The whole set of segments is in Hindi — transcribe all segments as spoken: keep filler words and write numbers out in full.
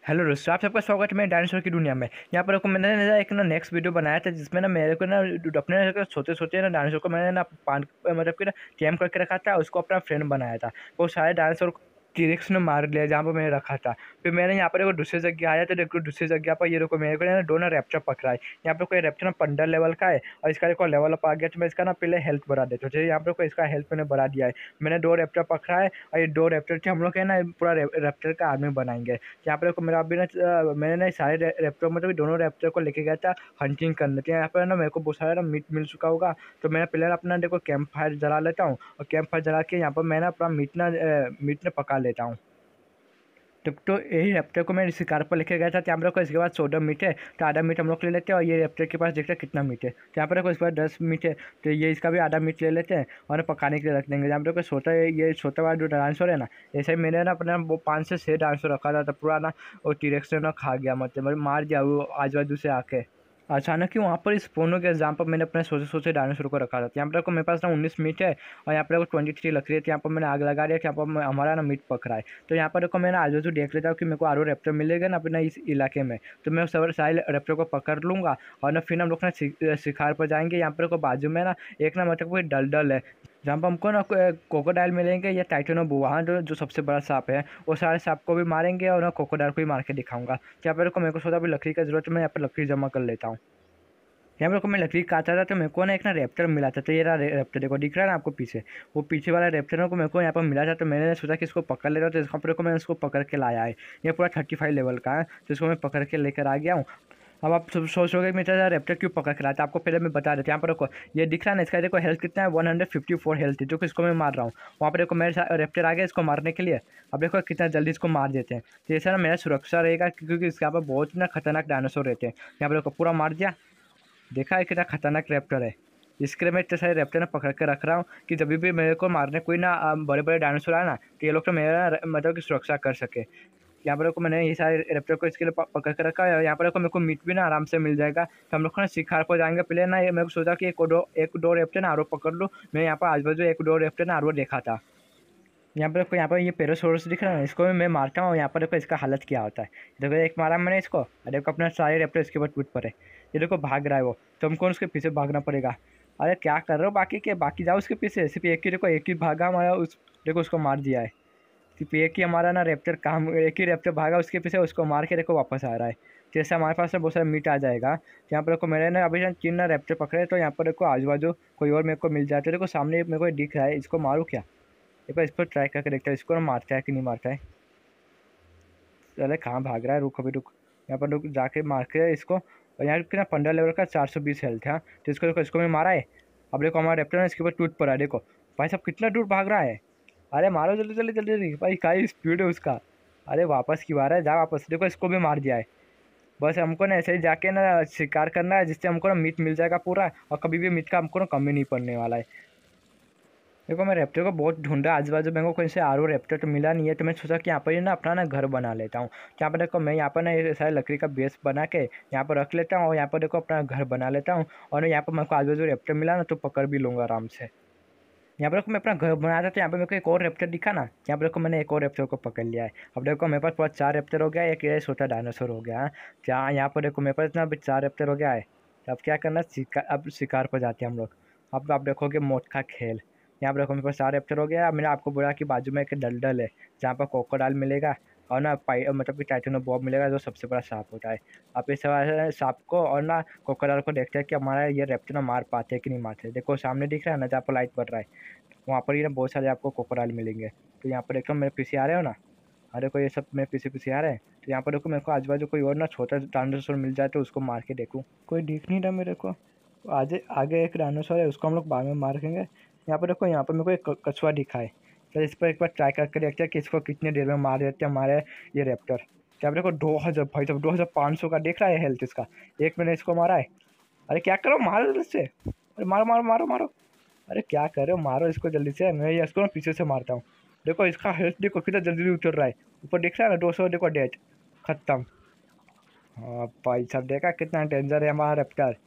हेलो दोस्तों, आप सबका स्वागत है मेरे डायनासोर की दुनिया में। यहाँ पर को मैंने ना एक ना नेक्स्ट वीडियो बनाया था जिसमें ना मेरे को ना अपने सोते सोते ना डायनासोर को मैंने ना पान मतलब कि ना टैम करके रखा था, उसको अपना फ्रेंड बनाया था। वो सारे डायनासोर को टीरेक्स ने मार लिया जहाँ पर मैंने रखा था। फिर मैंने यहाँ पर एक दूसरी जगह आया तो देखो दूसरी जगह पर ये देखो मेरे को ना दोनों रैप्टर पकड़ा है। यहाँ पर कोई रैप्टर ना पंद्रह लेवल का है और इसका देखो लेवल अप आ गया, तो मैं इसका ना पहले हेल्थ बढ़ा देता हूँ। यहाँ पर कोई इसका हेल्थ मैंने बढ़ा दिया है। मैंने दो रैप्टर पकड़ा है और ये दो रैप्टर थे, हम लोग है ना पूरा रैप्टर का आर्मी बनाएंगे। यहाँ पर देखो मेरा अभी ना अ, मैंने ना सारे रे- रैप्टर मतलब कि दोनों रैप्टर को लेके गया था हंटिंग करने। तो यहाँ पर ना मेरे को बहुत सारा ना मीट मिल चुका होगा, तो मैं पहले अपना देखो कैंप फायर जला लेता हूँ और कैंप फायर जला के यहाँ पर मैं ना अपना मीट ना अ, मीट ना पका लेता हूँ। तो तो यही रैप्टर को मैं शिकार पर लेके गया था। तो यहाँ पर देखो इसके बाद चौदह मीट है, तो आधा मीट हम लोग ले लेते हैं और ये रैप्टर के पास देखते हैं कितना मीट है। तो यहाँ पर देखो इसके बाद दस मीट है, तो ये इसका भी आधा मीट ले लेते हैं और पकाने के लिए रख देंगे। यहाँ पर देखो छोटा ये छोटा वाला जो डांसर है ना, ऐसे ही मैंने ना अपना वो पाँच से छः डांसर रखा था, तो पूरा ना वो टीरेक्स ने ना खा गया, मतलब मार दिया वो आजू बाजू से आके। अचानक ही वहाँ पर स्पॉन हो गया जहाँ पर मैंने अपने सोचे सोचे डायनासोर को रखा था। यहाँ पर देखो मेरे पास ना उन्नीस मीट है और यहाँ पर देखो ट्वेंटी थ्री लकड़ी है। तो यहाँ पर मैंने आग लगा दिया कि यहाँ पर मैं- हमारा ना मीट पक रहा है। तो यहाँ पर देखो मैंने आजू बाजू देख लेता हूँ कि मेरे को आरो रेप्टर मिलेगा ना अपना इस इलाके में, तो मैं सब सारे रेप्टर को पकड़ लूँगा और ना फिर हम लोग ना शि- शिकार पर जाएंगे। यहाँ पर देखो बाजू में ना एक ना मतलब कोई डलडल है जहाँ पर हमको ना कोकोडाइल मिलेंगे या टाइटेनोबो, वहाँ जो जो सबसे बड़ा सांप है, वो सारे सांप को भी मारेंगे और ना कोकोडाइल को भी मार के दिखाऊंगा। तो यहाँ पर देखो मेरे को सोचा अभी लकड़ी का जरूरत है, मैं यहाँ पर लकड़ी जमा कर लेता हूँ। यहाँ मेरे को मैं लकड़ी काटा था तो मेरे को ना एक ना रैप्टर मिला था। तो ये रहा रैप्टर, देखो दिख रहा है ना आपको पीछे, वो पीछे वाला रैप्टर को मेरे को यहाँ पर मिला था। तो मैंने सोचा कि इसको पकड़ लेता हूँ, तो इसका पर को मैंने इसको पकड़ के लाया है। ये पूरा थर्टी फाइव लेवल का है, तो इसको मैं पकड़ के लेकर आ गया हूँ। अब आप सब सोचोगे कि मेरा रैप्टर क्यों पकड़ के लाया था, आपको पहले मैं बता देता हूँ। यहाँ पर देखो ये दिख रहा है ना, इसका देखो हेल्थ कितना है, one hundred fifty four health है, जो कि इसको मैं मार रहा हूँ। वहाँ पर देखो मेरे रैप्टर आ गया इसको मारने के लिए। अब देखो कितना जल्दी इसको मार देते हैं। तो ऐसा ना मेरा सुरक्षा रहेगा, क्योंकि इसके यहाँ पर बहुत ना खतरनाक डायनासोर रहते हैं। यहाँ पर देखो पूरा मार दिया, देखा है कितना खतरनाक रैप्टर है। इसके लिए मैं इतने सारे रैप्टर ना पकड़ के रख रहा हूँ कि जब भी मेरे को मारने कोई ना बड़े बड़े डायनासोर आए ना, तो ये लोग तो मेरा र- मतलब कि सुरक्षा कर सके। यहाँ पर को मैंने ये सारे रैप्टर को इसके लिए प- पकड़ के रखा है और यहाँ पर को मेरे को मीट भी ना आराम से मिल जाएगा। तो हम लोग ना शिकार पर जाएंगे। पहले ना ये मेरे को सोचा कि एक दो एक दो रैप्टर ना आरो पकड़ लूँ। मैं यहाँ पर आजू बाजू एक दो रैप्टर ना आरो देखा था। यहाँ पर देखो यहाँ पर ये पेरोसोरस दिख रहा है ना, इसको भी मैं मारता हूँ। यहाँ पर देखो इसका हालत क्या होता है। देखो एक मारा मैंने इसको और देखो अपना सारे रैप्टर इसके ऊपर टूट पड़े। ये देखो भाग रहा है वो, तो हमको उसके पीछे भागना पड़ेगा। अरे क्या कर रहे हो बाकी के, बाकी जाओ उसके पीछे। सिर्फ एक ही देखो, एक ही भागा हमारा उस, देखो उसको मार दिया है। सिर्फ एक ही हमारा ना रैप्टर काम, एक ही रैप्टर भागा उसके पीछे, उसको मार के देखो वापस आ रहा है। जैसे हमारे पास ना बहुत सारा मीट आ जाएगा। यहाँ पर देखो मैंने ना अभी ना तीन ना रैप्टर पकड़े, तो यहाँ पर देखो आजू बाजू कोई और मेरे को मिल जाता है। देखो सामने मेरे को दिख रहा है, इसको मारूँ क्या? एक बार इस पर ट्राई करके देखते हैं, इसको ना मारता है कि नहीं मारता है। चले कहाँ भाग रहा है, रुक अभी रुक। यहाँ पर रुक जाके मार के इसको। और यहाँ पे ना पंद्रह लेवल का चार सौ बीस हेल्थ है, तो इसको देखो इसको भी मारा है। अब देखो हमारा रेप्टर ना इसके ऊपर टूट पड़ा है, देखो भाई साहब कितना दूर भाग रहा है। अरे मारो जल्दी जल्दी जल्दी जल्दी, भाई क्या स्पीड है उसका। अरे वापस क्यों आ रहा है, जा वापस। देखो इसको भी मार दिया है। बस हमको ना ऐसे ही जाके ना शिकार करना है, जिससे हमको ना मीट मिल जाएगा पूरा, और कभी भी मीट का हमको ना कमी नहीं पड़ने वाला है। देखो मैं रैप्टर को बहुत ढूंढा आजू बाजू, मेरे को कहीं से आर ओ रैप्टर तो मिला नहीं है। तो मैं सोचा कि यहाँ पर ही ना अपना ना घर बना लेता हूँ। यहाँ पर देखो मैं यहाँ पर ना ये सारे लकड़ी का बेस बना के यहाँ पर रख लेता हूँ और यहाँ पर देखो अपना घर बना लेता हूँ। और ना यहाँ पर मेरे को आजू बाजू रैप्टर मिला ना, तो पकड़ भी लूँगा आराम से। यहाँ पर देखो मैं अपना घर बनाया था, तो यहाँ पर मेरे को एक और रैप्टर दिखा ना, यहाँ पर देखो मैंने एक और रैप्टर को पकड़ लिया है। अब देखो मेरे पास पूरा चार रैप्टर हो गया है, एक ये छोटा डायनासोर हो गया है। जहाँ यहाँ पर देखो मेरे पास इतना अभी चार रैप्टर हो गया है। तो अब क्या करना, शिकार, अब शिकार पर जाते हैं हम लोग। अब आप देखोगे मौत का खेल। यहाँ पर देखो मेरे पास चार रैप्टर हो गया। मैंने आपको बोला कि बाजू में एक दलदल है जहाँ पर कोकोडाइल मिलेगा और ना पाई मतलब कि टाइटेनोबॉब मिलेगा, जो सबसे बड़ा सांप होता है। आप इस सारे सांप को और ना कोकोडाइल को देखते हैं कि हमारा ये रैप्टर ना मार पाते हैं कि नहीं मारते। देखो सामने दिख रहा है ना जहाँ पर लाइट पड़ रहा है, वहाँ पर ही ना बहुत सारे आपको कोकोडाइल मिलेंगे। तो यहाँ पर देखो मेरे पीछे आ रहे हो ना, अरे कोई ये सब मेरे पीछे पीछे आ रहे हैं। तो यहाँ पर देखो मेरे को आजू बाजू कोई और ना छोटा डायनासोर मिल जाए तो उसको मार के देखूँ। कोई दिख नहीं रहा मेरे को। आगे आगे एक डायनासोर है, उसको हम लोग बाद में मार देंगे। यहाँ पर देखो यहाँ पर मेरे को एक क- कछुआ दिखा है। तो इस पर एक बार ट्राई करके देखते हैं कि इसको कितने देर में मार देते हैं हमारे ये रैप्टर। यहाँ पर देखो दो हज़ार भाई साहब, दो हज़ार पाँच सौ का देख रहा है हेल्थ इसका। एक मैंने इसको मारा है। अरे क्या करो, मारो जल्दी से। अरे मारो मारो मारो मारो। अरे क्या कर रहे हो, मारो इसको जल्दी से। मैं ये इसको ना पीछे से मारता हूँ। देखो इसका हेल्थ देखो कितना जल्दी उतर रहा है। ऊपर दिख रहा है ना, दो सौ देखो डेट खत्म। हाँ भाई साहब, देखा कितना डेंजर है हमारा रेप्टर।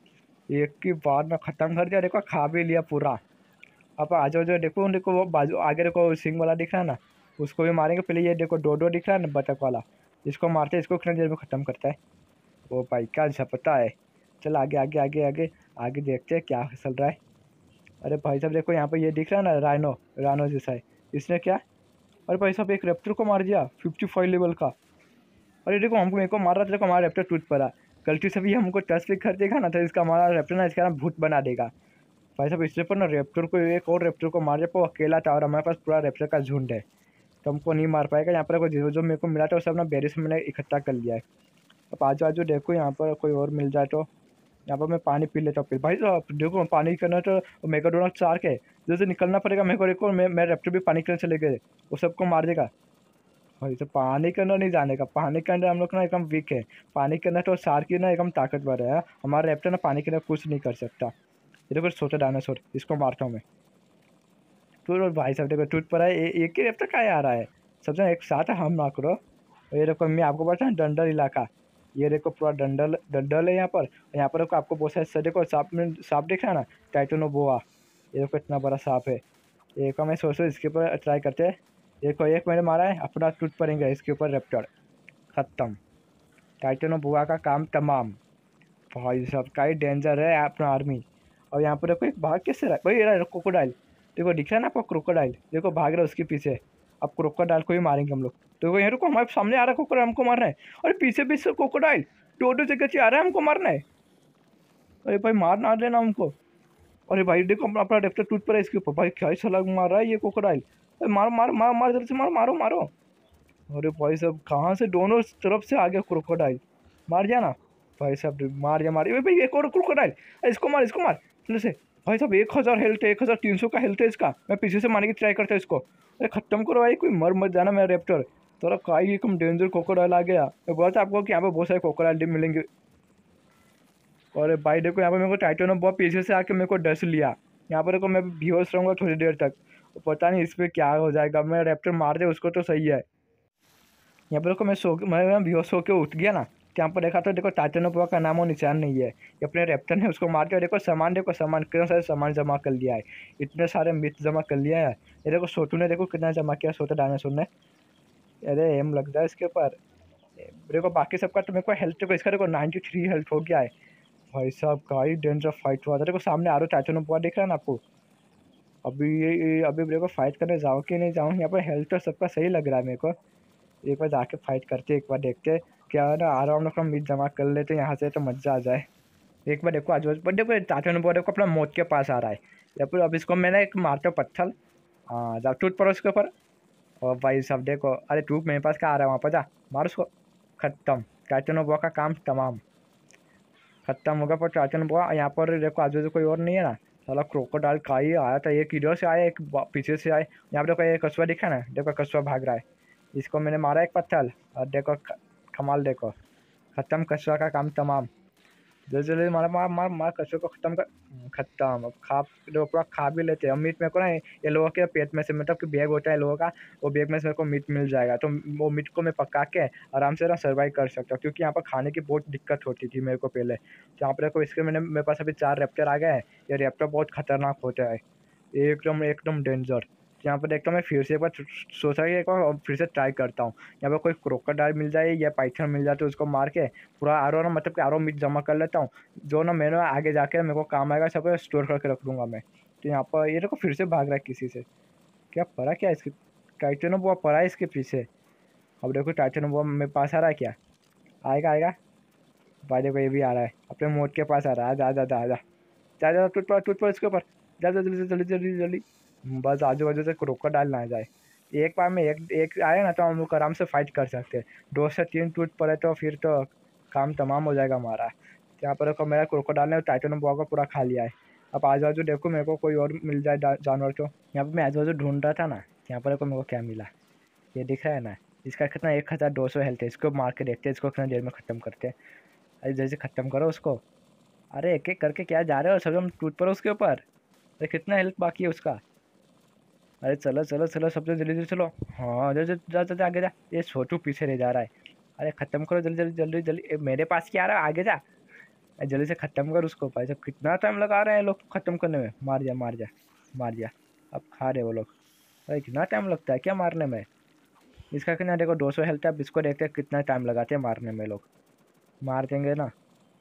एक की बार में खत्म कर दिया, देखो खा भी लिया पूरा। अब आ जाओ जो, देखो देखो वो बाजू आगे देखो सिंग वाला दिख रहा है ना, उसको भी मारेंगे। पहले ये देखो डोडो दिख रहा है ना, बतख वाला, इसको मारते हैं, इसको कितनी देर में ख़त्म करता है। वो भाई क्या झपटा है। चल आगे आगे आगे आगे आगे देखते हैं क्या चल रहा है। अरे भाई साहब देखो यहाँ पे ये दिख रहा है ना, राइनो राइनो जैसा है। इसने क्या, अरे भाई साहब एक रेप्टर को मार दिया फिफ्टी फाइव लेवल का। अरे देखो हमको मेरे को मार रहा था, देखो हमारा रेप्टर टूट पड़ा। गलती से भी हमको टच भी कर देगा ना तो इसका हमारा रेप्टर ना इसका ना भूत बना देगा। भाई साहब इससे पर ना रेप्टर को, एक और रेप्टर को मार दिया, वो अकेला था और हमारे पास पूरा रेप्टर का झुंड है, तो हमको नहीं मार पाएगा। यहाँ पर कोई जो जो मेरे को मिला था वो सब ना बेरी से मैंने इकट्ठा कर लिया है। अब आजू आजू देखो यहाँ पर कोई और मिल जाए तो। यहाँ पर मैं पानी पी लेता हूँ फिर। भाई साहब देखो पानी करना तो मेगाडोनल्ड शार्क है, जैसे निकलना पड़ेगा मेरे को। देखो मैं मैं रेप्टर भी पानी के अंदर चले गए, वो सबको मार देगा। भाई तो पानी के अंदर नहीं जाने का, पानी के अंदर हम लोग ना एकदम वीक है। पानी के अंदर तो शार्क ही ना एकदम ताकतवर है, हमारा रेप्टर ना पानी के अंदर कुछ नहीं कर सकता। ये देखो छोटा डायनासोर, इसको मारता हूँ मैं। तो भाई साहब देखो टूट पड़ा है, ए- एक ही रेप्टर कहाँ आ रहा है, सबसे एक साथ हम ना करो। ये देखो मैं आपको बता डंडल इलाका, ये देखो पूरा डंडल डंडल है यहाँ पर। यहाँ पर देखो आपको बहुत सारे, देखो सांप में सांप दिख रहा है ना, टाइटोनोबोआ। ये देखो इतना बड़ा सांप है। एक मैं सोच रहा हूँ इसके ऊपर ट्राई करते हैं। देखो एक मैंने मारा है, अपना टूट पड़ेंगे इसके ऊपर रेप्टर। खत्म, टाइटोनोबोआ का काम तमाम। भाई साहब का ही डेंजर है अपना आर्मी। और यहाँ पर देखो एक भाग कैसे रहा है भाई, ये रहा क्रोकोडाइल। देखो दिख रहा है ना आपको क्रोकोडाइल, देखो भाग रहा है उसके पीछे। अब क्रोकोडाइल को ही मारेंगे हम लोग। देखो यहाँ रुको, हमारे सामने आ रहा है क्रोकोडाइल, हमको मारना है। अरे पीछे पीछे क्रोकोडाइल दो दो जगह से आ रहा है, हमको मारना है। अरे भाई मार ना देना हमको। अरे भाई देखो अपना अपना रेप्टर टूट पड़ा है इसके ऊपर। भाई क्या ही छलांग मार रहा है ये क्रोकोडाइल। अरे मारो मारो मारो मारो जल्दी से मारो मारो मारो। अरे भाई साहब कहाँ से दोनों तरफ से आ गया क्रोकोडाइल, मार दिया ना। भाई साहब मार दिया मार दिया। भाई एक और क्रोकोडाइल, इसको मार इसको मार जल्दी से। भाई साहब एक हज़ार हेल्थ है, एक हज़ार तीन सौ का हेल्थ है इसका। मैं पीछे से मारने की ट्राई करता हूँ इसको। अरे खत्म करो भाई, कोई मर मत जाना मेरा रेप्टर। थोड़ा काई कम डेंजर क्रोकोडाइल आ गया। मैं बोला था आपको कि यहाँ पे बहुत सारे क्रोकोडाइल मिलेंगे। और भाई देखो यहाँ पे मेरे को टाइटन बहुत पीछे से आके मेरे को डस लिया। यहाँ पर देखो मैं बेहोश रहूँगा थोड़ी देर तक, पता नहीं इस पर क्या हो जाएगा। मैं रेप्टर मार दे उसको तो सही है। यहाँ पर देखो मैं सो मैं ना बेहोश होकर उठ गया ना, तो यहाँ पर देखा तो देखो टाइटनोबोआ का नामो निशान नहीं है। ये अपने रेप्टर ने उसको मार दिया। देखो सामान देखो, सामान कितना सारे सामान जमा कर लिया है, इतने सारे मिथ जमा कर लिया है। ये देखो सोटू ने देखो कितना जमा किया, सोटा डायनासोर ने। अरे एम लग रहा है इसके ऊपर। देखो बाकी सबका तो मेरे को हेल्थ देखो, इसका देखो नाइन्टी थ्री हेल्थ हो गया है। भाई साहब का ही डेंजर फाइट हुआ था। देखो सामने आ रहा टाइटनोबोआ दिख रहा है ना आपको। अभी ये अभी मेरे को फाइट करने जाऊँ कि नहीं जाऊँ, यहाँ पर हेल्थ तो सबका सही लग रहा है मेरे को। एक बार जाके फाइट करते, एक बार देखते क्या है ना, आराम से मीट जमा कर लेते यहाँ से तो मजा आ जाए। एक बार देखो आज बट देखो टाटा ने देखो अपना मौत के पास आ रहा है या फिर अब इसको मैंने एक मारता हूँ पत्थर। हाँ जा टूट पड़ो उसके ऊपर। और भाई सब देखो, अरे टूट मेरे पास क्या आ रहा है, वहाँ पर जा मार उसको। खत्म, टाइटन बुआ का काम तमाम खत्म होगा। पर टाइटन बुआ यहाँ पर देखो आजू बाजू कोई और नहीं है ना, साला क्रोकोडाइल का ही आया था। एक इधर से आया एक पीछे से आए। यहाँ पर देखो एक कछुआ दिखा ना, देखो कछुआ भाग रहा है, इसको मैंने मारा एक पत्थर। और देखो कमाल देखो, खत्म कचरा का काम तमाम। जल्दी जल्दी मार मार मार मार कचरे को खत्म कर। खत्म। अब खा जो पूरा खा भी लेते हैं। मीट मेरे को ना ये लोगों के पेट में से, मतलब कि बैग होता है लोगों का, वो बैग में से मेरे को मीट मिल जाएगा, तो वो मीट को मैं पका के आराम से ना सर्वाइव कर सकता हूँ। क्योंकि यहाँ पर खाने की बहुत दिक्कत होती थी मेरे को पहले। तो यहाँ पर देखो इसके मैंने मेरे पास अभी चार रैप्टर आ गए हैं। ये रैप्टर बहुत खतरनाक होता है, एकदम एकदम डेंजर। यहाँ पर देखता हूँ मैं फिर से एक बार सोचा कि एक बार फिर से ट्राई करता हूँ। यहाँ पर कोई क्रोकोडाइल मिल जाए या पाइथन मिल जाए तो उसको मार के पूरा आरो ना, मतलब कि आरो मीट जमा कर लेता हूँ, जो ना मैंने आगे जाके मेरे को काम आएगा, सब स्टोर करके रख लूँगा मैं। तो यहाँ पर ये देखो फिर से भाग रहा है किसी से, क्या पड़ा क्या इसके, टाइटनो बुआ पड़ा है इसके पीछे। अब देखो टाइटनो बुआ मेरे पास आ रहा है क्या, आएगा आएगा। भाई देखो ये भी आ रहा है, अपने मोड के पास आ रहा है। जा जा जा जा जा जा टूट पड़ा टूट पड़ा इसके ऊपर। जा जा जल्दी जल्दी जल्दी जल्दी, बस आजू बाजू से क्रोकोडाइल ना आ जाए। एक बार में एक एक आए ना तो हम लोग आराम से फाइट कर सकते हैं। दो से तीन टूट पड़े तो फिर तो काम तमाम हो जाएगा हमारा। यहाँ पर देखो मेरा क्रोकोडाइल ने टाइटन बुआ को पूरा खा लिया है। अब आजू बाजू देखो मेरे को कोई और मिल जाए जानवर तो। यहाँ पर मैं आजू बाजू ढूंढ रहा था ना, यहाँ पर देखो मेरे को क्या मिला, ये दिख रहा है ना, इसका कितना एक हज़ार दो सौ हेल्थ है। इसको मार के देखते हैं इसको कितना देर में ख़त्म करते हैं। अरे जैसे ख़त्म करो उसको। अरे एक एक करके क्या जा रहे हो, सब हम टूट पड़ो उसके ऊपर। अरे कितना हेल्थ बाकी है उसका। अरे चलो चलो चलो सब जल्दी जल्दी चलो। हाँ जा जा जा जा आगे जा, ये छोटू पीछे रह जा रहा है। अरे खत्म करो जल्दी जल्दी जल्दी जल्दी, ए, मेरे पास क्या आ रहा है, आगे जा। अरे जल्दी से खत्म कर उसको। भाई साहब कितना टाइम लगा रहे हैं लोग खत्म करने में। मार जा मार जा मार जा, अब खा रहे वो लोग। अरे कितना टाइम लगता है क्या मारने में। इसका कितना देखो दो सौ हेल्थ है। अब इसको देखते हैं कितना टाइम लगाते हैं मारने में लोग। मार देंगे ना।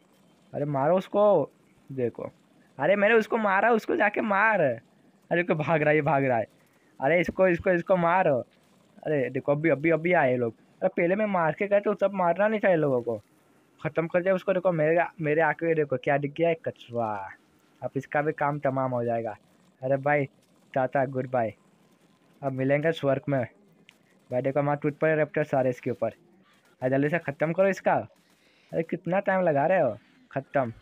अरे मारो उसको। देखो। अरे मैंने उसको मारा, उसको जाके मार। अरे को भाग रहा है, ये भाग रहा है। अरे इसको इसको इसको मारो। अरे देखो अभी अभी अभी आए लोग। अरे पहले मैं मार के गए तो सब मारना नहीं चाहिए लोगों को। खत्म कर दिया उसको। देखो मेरे मेरे आके देखो क्या दिख गया है, कछुआ। अब इसका भी काम तमाम हो जाएगा। अरे भाई टाटा गुड बाय। अब मिलेंगे स्वर्ग में। भाई देखो हमारा टूट पड़े रेप्टर सारे इसके ऊपर। अरे जल्दी से खत्म करो इसका। अरे कितना टाइम लगा रहे हो। खत्म।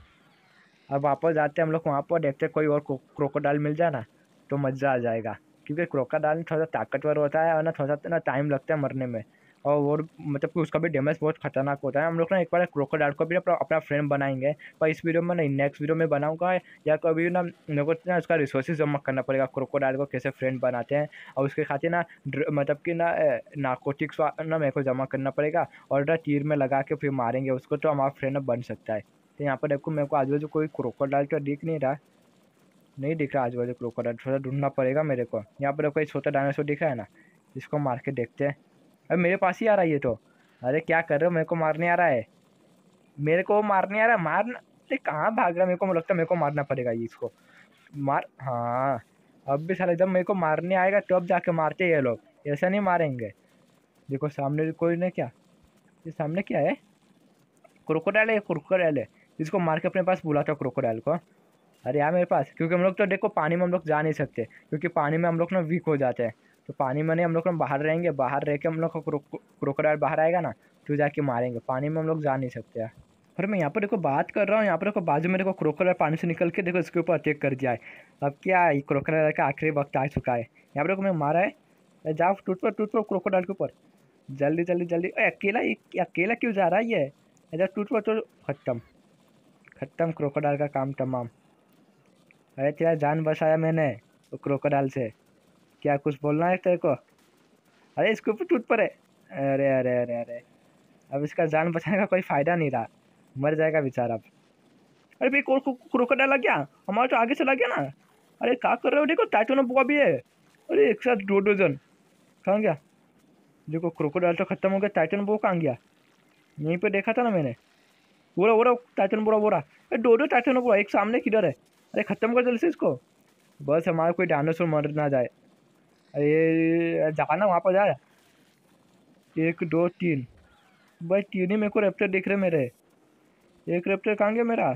अब वापस जाते हैं हम लोग वहाँ पर, देखते हैं कोई और क्रोकोडाइल मिल जाए ना तो मज़ा आ जाएगा। क्योंकि क्रोकोडाइल थोड़ा सा ताकतवर होता है और ना थोड़ा सा ना टाइम लगता है मरने में। और वो मतलब कि उसका भी डैमेज बहुत खतरनाक होता है। हम लोग ना एक बार क्रोकोडाइल को भी अपना अपना फ्रेंड बनाएंगे। पर इस वीडियो में नहीं, नेक्स्ट वीडियो में बनाऊंगा। या कभी ना मेरे को ना उसका रिसोर्सेज जमा करना पड़ेगा, क्रोकोडाइल को कैसे फ्रेंड बनाते हैं। और उसके खातिर ना मतलब कि ना नार्कोटिक्स ना मेरे को जमा करना पड़ेगा। और ना तीर में लगा के फिर मारेंगे उसको तो हमारा फ्रेंड बन सकता है। तो यहाँ पर देखो मेरे को आजू बाजू कोई क्रोकोडाइल तो दिख नहीं रहा। नहीं दिख रहा आजू बाजू क्रोकोडाइल, थोड़ा ढूंढना पड़ेगा मेरे को। यहाँ पर कोई छोटा डायनासोर दिख रहा है ना, इसको मार के देखते हैं। अरे मेरे पास ही आ रहा है ये तो। अरे क्या कर रहे हो, मेरे को मारने आ रहा है। मेरे को मारने आ रहा है, मारना। अरे कहाँ भाग रहा है, मेरे को लगता है मेरे को मारना पड़ेगा ये इसको। मार हाँ। अब भी साला जब मेरे को मारने आएगा तब जाके मारते हैं ये लोग। ऐसा नहीं मारेंगे। देखो सामने कोई नहीं क्या। ये सामने क्या है। क्रोकोडाइल है, क्रोकोडाइल है। इसको मार के अपने पास बुलाता हूँ क्रोकोडाइल को। अरे यार मेरे पास, क्योंकि हम लोग तो देखो पानी में हम लोग जा नहीं सकते, क्योंकि पानी में हम लोग ना वीक हो जाते हैं। तो पानी में नहीं, हम लोग ना बाहर रहेंगे। बाहर रह के हम लोग का क्रोकोडाइल बाहर आएगा ना तो जाके मारेंगे। पानी में हम लोग जा नहीं सकते यार। अरे मैं यहाँ पर देखो बात कर रहा हूँ, यहाँ पर देखो बाजू में देखो क्रोकोडाइल पानी से निकल के देखो इसके ऊपर अटैक कर दिया है। अब क्या है, क्रोकोडाइल का आखिरी वक्त आ चुका है। यहाँ पर देखो मैं मारा है। अरे जाओ टूट पर टूट पर क्रोकोडाइल के ऊपर। जल्दी जल्दी जल्दी। अरे अकेला ये अकेला क्यों जा रहा है ये। अरे टूट पर तो खत्म। खत्म क्रोकोडाइल का काम तमाम। अरे तेरा जान बचाया मैंने वो क्रोकोडाइल से। क्या कुछ बोलना है तेरे को। अरे इसके ऊपर टूट पड़े। अरे अरे अरे अरे। अब इसका जान बचाने का कोई फायदा नहीं रहा। मर जाएगा बेचारा अब। अरे भाई क्रोकोडाइल आ गया। हमारा तो आगे चला गया ना। अरे क्या कर रहे हो, देखो टाइटोनो बुआ भी है। अरे एक साथ दो दो जन। कहाँ गया। देखो क्रोकोडाइल तो खत्म हो गया, टाइटन बुआ कहाँ गया। यहीं पे देखा था ना मैंने। बोरा बोरा टाइटन बोरा बोरा। अरे दो दो टाइटन बुआ एक सामने किधर है। अरे खत्म कर जल्दी से इसको। बस हमारा कोई डायनासोर मर ना जाए। अरे जाना वहाँ पर जा। एक दो तीन। भाई तीन ही मेरे को रेप्टर दिख रहे मेरे। एक रेप्टर कहाँ गया मेरा।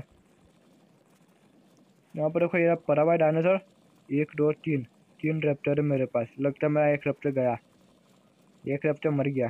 यहाँ पर देखो ये पड़ा हुआ है डायनासोर। एक दो तीन। तीन रेप्टर है मेरे पास। लगता है मेरा एक रेप्टर गया। एक रेप्टर मर गया।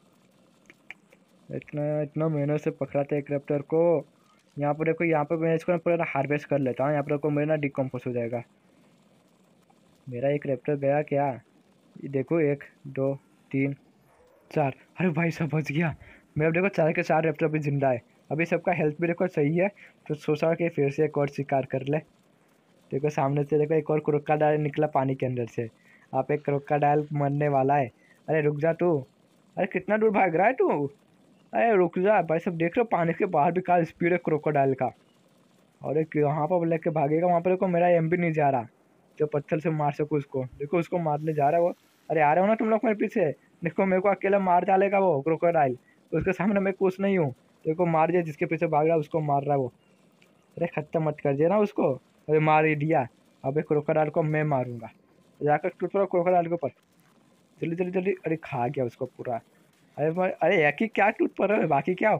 इतना इतना मेहनत से पकड़ा था एक रेप्टर को। यहाँ पर देखो, यहाँ पर मैं इसको ना पूरा हार्वेस्ट कर लेता हूँ। यहाँ पर देखो मेरा ना डिकम्पोज हो जाएगा। मेरा एक रेप्टर गया क्या। ये देखो एक दो तीन चार। अरे भाई सब बच गया। मैं अब देखो चार के चार रेप्टर भी जिंदा है। अभी सबका हेल्थ भी देखो सही है। तो सोचा कि फिर से एक और शिकार कर ले। देखो सामने से देखो एक और क्रोकोडाइल निकला पानी के अंदर से। आप एक क्रोकोडाइल मरने वाला है। अरे रुक जा तू। अरे कितना दूर भाग रहा है तू। अरे रुक जा भाई, सब देख रहे हो पानी के बाहर भी का स्पीड है क्रोकोडाइल का। और एक यहाँ पर लेके भागेगा वहाँ पर देखो मेरा एम भी नहीं जा रहा जो पत्थर से मार सको उसको। देखो उसको मारने जा रहा है वो। अरे आ रहे हो ना तुम लोग मेरे पीछे। देखो मेरे को अकेला मार डालेगा वो क्रोकोडाइल। उसके सामने मैं कुछ नहीं हूँ। देखो मार दिया, जिसके पीछे भाग रहा है उसको मार रहा है वो। अरे खत्म मत कर दिया ना उसको। अरे मार ही दिया। अब एक क्रोकोडाइल को मैं मारूंगा। जाकर टूट पड़ा क्रोकोडाइल के ऊपर। जल्दी जल्दी जल्दी। अरे खा गया उसको पूरा। अरे मैं अरे एक ही क्या टूट पड़ा है, बाकी क्या हो?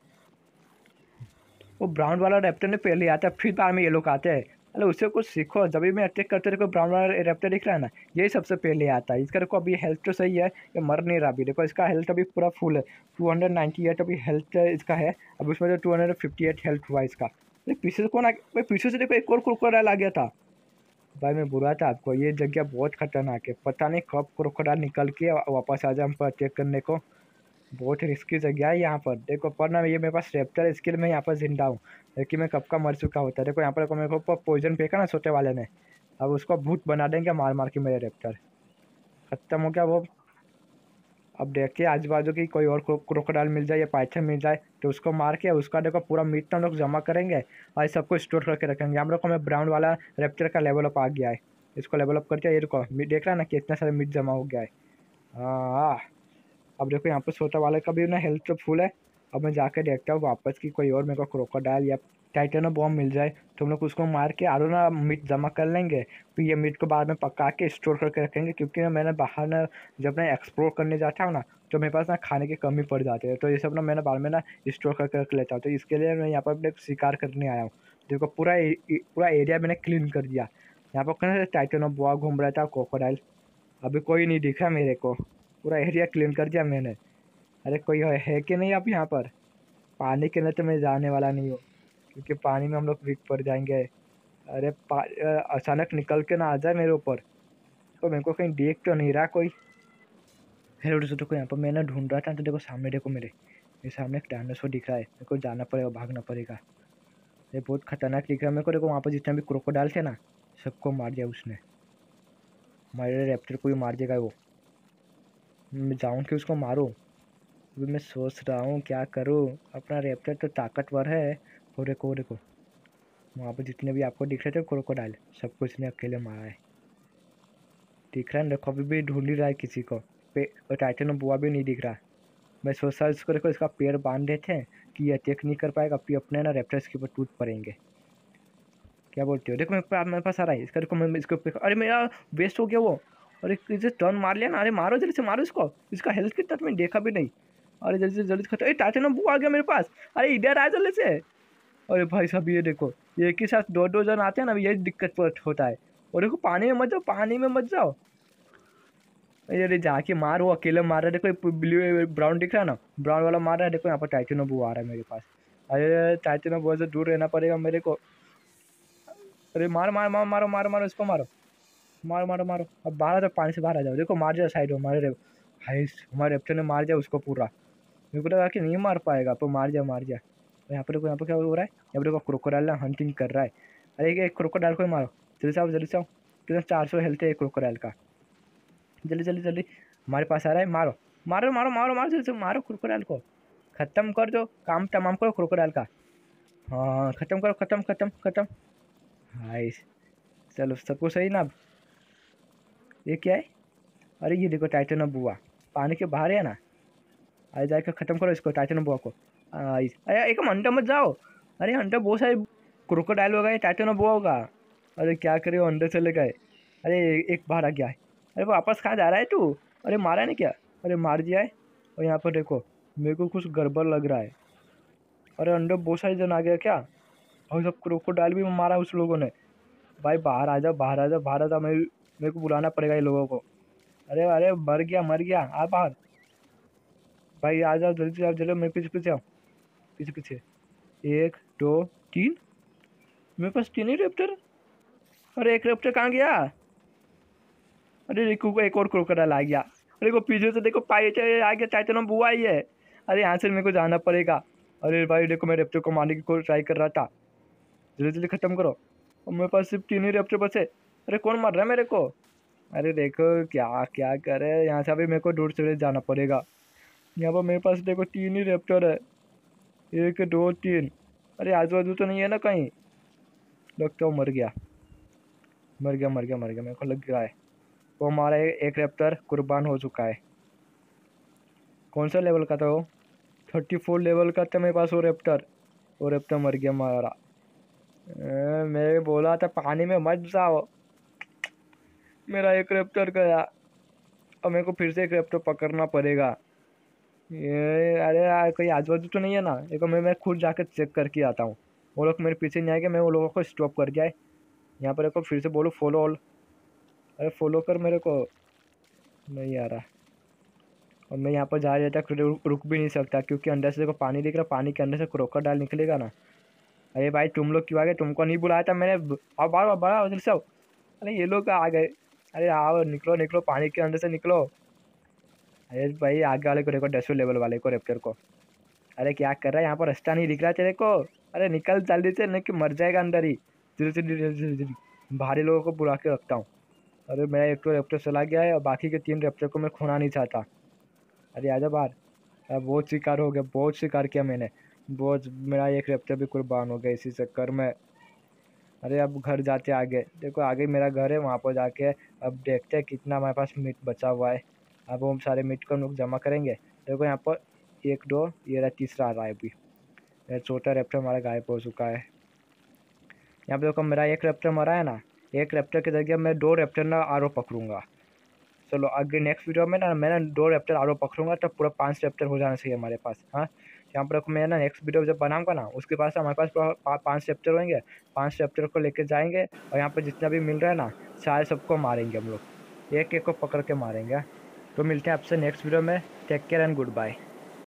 वो ब्राउन वाला रैप्टर ने पहले आता है, फिर बाद में ये लोग आते हैं। अरे उससे कुछ सीखो। जब भी मैं अटैक करते देखो ब्राउन वाला रैप्टर दिख रहा है ना, यही सबसे पहले आता है। इसका देखो अभी हेल्थ तो सही है, ये मर नहीं रहा अभी। देखो इसका हेल्थ अभी पूरा फुल है। टू हंड्रेड नाइन्टी एट अभी हेल्थ इसका है। अब उसमें जो two hundred fifty eight health हुआ इसका। अरे पीछे से कौन आ गया। पीछे से देखो एक और क्रोकोडाइल आ गया था। भाई मैं बुरा था आपको, ये जगह बहुत खतरनाक है। पता नहीं कब क्रोकोडाइल निकल के वापस आ जाए हम पर अटैक करने को। बहुत रिस्की जगह है यहाँ पर। देखो पर ना ये मेरे पास रेप्टर स्किल में यहाँ पर जिंदा हूँ। लेकिन मैं कब का मर चुका होता है। देखो यहाँ पर देखो मेरे को पॉइजन फेंका ना छोटे वाले ने। अब उसको भूत बना देंगे मार मार के मेरे रेप्टर। खत्म हो गया वो। अब देखिए आजू बाजू की कोई और क्रोकोडाइल मिल जाए या पाइथन मिल जाए तो उसको मार के उसका देखो पूरा मीट हम लोग जमा करेंगे। और सबको स्टोर करके रखेंगे। हम लोग को में ब्राउन वाला रेप्टर का लेवल अप आ गया है। इसको लेवल अप करके ये देखो देख रहा है ना कि इतना सारा मीट जमा हो गया है। हाँ अब देखो यहाँ पर छोटा वाले का भी ना हेल्थ तो फुल है। अब मैं जाकर देखता हूँ वापस की कोई और मेरे को क्रोकोडाइल या टाइटेनो बॉम्ब मिल जाए तो हम लोग उसको मार के आरो ना मीट जमा कर लेंगे। फिर ये मीट को बाद में पका के स्टोर करके रखेंगे, क्योंकि ना मैंने बाहर ना जब मैं एक्सप्लोर करने जाता हूँ ना तो मेरे पास ना खाने की कमी पड़ जाती है, तो ये सब ना मैंने बाद में ना स्टोर करके रख लेता हूँ। तो इसके लिए मैं यहाँ पर अपने शिकार करने आया हूँ। देखो पूरा ए, ए, पूरा एरिया मैंने क्लीन कर दिया। यहाँ पर कौन सा टाइटेनो बुआ घूम रहा था, क्रोकोडाइल अभी कोई नहीं दिखा मेरे को। पूरा एरिया क्लीन कर दिया मैंने। अरे कोई है, है कि नहीं अब यहाँ पर? पानी के अंदर तो मैं जाने वाला नहीं हूँ, क्योंकि पानी में हम लोग वीक पड़ जाएंगे। अरे पा, अ, अचानक निकल के ना आ जाए मेरे ऊपर। तो मेरे को कहीं देख तो नहीं रहा कोई। हेलो दोस्तों को यहाँ पर मैं ना ढूंढ रहा था, तो देखो सामने, देखो मेरे मेरे सामने एक डायनासोर दिख रहा है। मेरे को जाना पड़ेगा, भागना पड़ेगा। ये बहुत खतरनाक दिख रहा है मेरे को। देखो वहाँ पर जितने भी क्रोकोडाइल थे ना सबको मार दिया उसने। हमारे रैप्टर को भी मार देगा वो। मैं जाऊँ कि उसको मारूँ? अभी मैं सोच रहा हूँ क्या करूँ। अपना रैप्टर तो ताकतवर है। और देखो वो देखो वहाँ पर जितने भी आपको दिख रहे थे क्रोकोडाइल सबको इसने अकेले मारा है। दिख रहा है ना, देखो अभी भी ढूंढ ही रहा है किसी को। पे और टाइटन बुआ भी नहीं दिख रहा। मैं सोच रहा इसको, देखो इसका पैर बांध देते हैं कि ये अटैक नहीं कर पाएगा, फिर अपने ना रैप्टर्स के ऊपर टूट पड़ेंगे। क्या बोलते हो? देखो मेरे पास मेरे पास आ रहा है इसका। देखो मैं इसको, अरे मेरा वेस्ट हो गया वो। अरे इसे टर्न मार लिया ना। अरे मारो जल्दी से, मारो इसको। इसका हेल्थ कितना तो मैंने देखा भी नहीं। अरे जल्दी से जल्दी खत्म। अरे टाइटन बुआ आ गया मेरे पास। अरे इधर आ जल्दी से। अरे भाई साहब ये देखो, ये एक ही साथ दो दो जन आते हैं ना, यही दिक्कत होता है। और देखो पानी में मत जाओ, पानी में मत जाओ। अरे जाके मार, वो अकेले मार रहा है। देखो ब्लू ब्राउन दिख रहा है ना, ब्राउन वाला मार रहा है। देखो यहाँ पर टाइटेनो बू आ रहा है मेरे पास। अरे टाइटेनो बू से दूर रहना पड़ेगा मेरे को। अरे मार मार मार मारो मारो मारो इसको, मारो मारो मारो मारो। अब बाहर आ जाओ, पानी से बाहर आ जाओ। देखो मार जाओ साइड में हमारे। भाई हमारे रेप्टर ने मार दिया उसको पूरा। मेरे को लगा कि नहीं मार पाएगा, पर मार दिया मार दिया। यहाँ पर देखो, यहाँ पर क्या हो रहा है? यहाँ पर देखो क्रोकोडाइल हंटिंग कर रहा है। अरे एक क्रोकोडाइल को ही मारो, जल्दी से आओ जल्दी से आओ। कितना चार सौ हेल्थ है एक क्रोकोडाइल का। जल्दी जल्दी जल्दी हमारे पास आ रहा है। मारो मारो मारो मारो मारो जल्दी से मारो क्रोकोडाइल को। खत्म कर दो, काम तमाम करो क्रोकोडाइल का। हाँ खत्म करो, खत्म खत्म खत्म। हाय चलो सब कुछ सही ना अब? ये क्या है? अरे ये देखो टाइटन बुआ पानी के बाहर है ना। अरे जाकर खत्म करो इसको, टाइटन बुआ को। आई अरे एक अंडा मत जाओ। अरे अंडा बहुत सारे क्रोकोडाइल होगा, टाइटन बुआ होगा। अरे क्या करे, वो अंडे चले गए। अरे एक बाहर आ गया है। अरे वापस कहाँ जा रहा है तू? अरे मारा नहीं क्या? अरे मार दिया है। और यहाँ पर देखो मेरे को कुछ गड़बड़ लग रहा है। अरे अंडर बहुत सारे जन आ गया क्या? और सब क्रोकोडाइल भी मारा उस लोगों ने। भाई बाहर आ जाओ, बाहर आ जाओ, बाहर आ जाओ। मैं मेरे को बुलाना पड़ेगा ये लोगों को। अरे अरे मर गया मर गया, आ बाहर। भाई आ जाओ जल्दी से, आप जल्दी मेरे पीछे पीछे आओ, पीछे पीछे। एक दो तीन, मेरे पास तीन ही रेप्टर। अरे एक रेप्टर कहाँ गया? अरे रिकू को एक और क्रोकोडाइल आ गया। अरे को पीछे से देखो पाई आ गया, टाइटन बुआ ही है। अरे यहाँ से मेरे को जाना पड़ेगा। अरे भाई देखो मैं रेप्टर को मारने की कोई ट्राई कर रहा था। जल्दी जल्दी खत्म करो। और मेरे पास सिर्फ तीन ही रेप्टर बचे। अरे कौन मार रहा है मेरे को? अरे देखो क्या क्या करे, यहाँ से अभी मेरे को दूर से जाना पड़ेगा। यहाँ पर मेरे पास देखो तीन ही रेप्टर है, एक दो तीन। अरे आजू बाजू तो नहीं है ना कहीं? लगता है मर गया मर गया मर गया मर गया, मेरे को लग रहा है वो हमारा एक रेप्टर कुर्बान हो चुका है। कौन सा लेवल का था वो? थर्टी फोर लेवल का था मेरे पास वो रेप्टर। वो रेप्टर मर गया हमारा। अ, मैं बोला था पानी में मत जाओ। मेरा एक रेप्टर गया। अब मेरे को फिर से एक रेप्टर पकड़ना पड़ेगा। ये अरे यार कोई आजू बाजू तो नहीं है ना? एक मैं मैं खुद जाकर चेक करके आता हूँ। वो लोग मेरे पीछे नहीं आएंगे, मैं वो लोगों को स्टॉप कर जाए। यहाँ पर एक फिर से बोलो फॉलो ऑल। अरे फॉलो कर मेरे को, नहीं आ रहा। और मैं यहाँ पर जा रहा था, रुक रुक भी नहीं सकता, क्योंकि अंदर से देखो पानी दिख रहा, पानी के अंदर से क्रोकोडाइल निकलेगा ना। अरे भाई तुम लोग क्यों आ गए? तुमको नहीं बुलाया था मैंने। आओ बाहर बड़ा उधर से आओ। अरे ये लोग आ गए। अरे आओ निकलो निकलो, पानी के अंदर से निकलो। अरे भाई आगे वाले को देखो, दसवें लेवल वाले को, रेप्टर को। अरे क्या कर रहा है? यहाँ पर रास्ता नहीं दिख रहा तेरे को? अरे निकल जल्दी से, नहीं कि मर जाएगा अंदर ही। धीरे से धीरे धीरे धीरे भारी लोगों को बुला के रखता हूँ। अरे मेरा एक तो रेप्टर चला गया है और बाकी के तीन रेप्टर को मैं खोना नहीं चाहता। अरे आजा बाहर। अब बहुत शिकार हो गया, बहुत शिकार किया मैंने बहुत। मेरा एक रेप्टर भी कुर्बान हो गया इसी चक्कर में। अरे अब घर जाते आगे, देखो आगे मेरा घर है, वहाँ पर जाके अब देखते हैं कितना हमारे पास मीट बचा हुआ है। अब वो सारे मीट को हम लोग जमा करेंगे, देखो यहाँ पर एक दो, ये रहा तीसरा आ रहा है अभी। ये छोटा रैप्टर हमारा गायब हो चुका है। यहाँ पे देखो मेरा एक रैप्टर मरा है ना, एक रैप्टर की जगह मैं दो रैप्टर ना आरो पकड़ूंगा। चलो आगे नेक्स्ट वीडियो में ना मैं ना दो रैप्टर आरो पकड़ूंगा, तब पूरा पांच रैप्टर हो जाना चाहिए हमारे पास। हाँ, यहाँ पर मैं ना नेक्स्ट वीडियो जब बनाऊंगा ना, उसके पास हमारे पास पूरा पा, पांच रैप्टर होंगे। पांच रैप्टर को लेके जाएंगे और यहाँ पर जितना भी मिल रहा है ना, सारे सबको मारेंगे हम लोग, एक एक को पकड़ के मारेंगे। तो मिलते हैं आपसे नेक्स्ट वीडियो में। Take care and good bye.